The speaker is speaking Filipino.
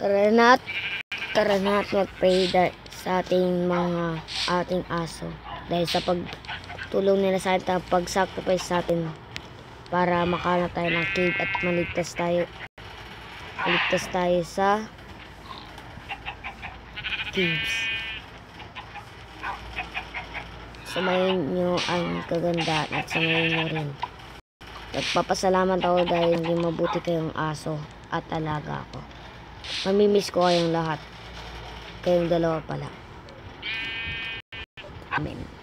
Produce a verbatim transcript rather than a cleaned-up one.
Tara na, tara na at mag-pray sa ating mga ating aso. Dahil sa pagtulong nila sa atin, pag-sacrifice sa atin para makahanap tayo ng cave at maligtas tayo. Maligtas tayo sa caves. Sumayin nyo ang kagandahan at sumayin nyo rin. Nagpapasalamat ako dahil hindi mabuti kayong aso at alaga ako. Mamimiss ko kayong lahat. Kayong dalawa pala. Amen.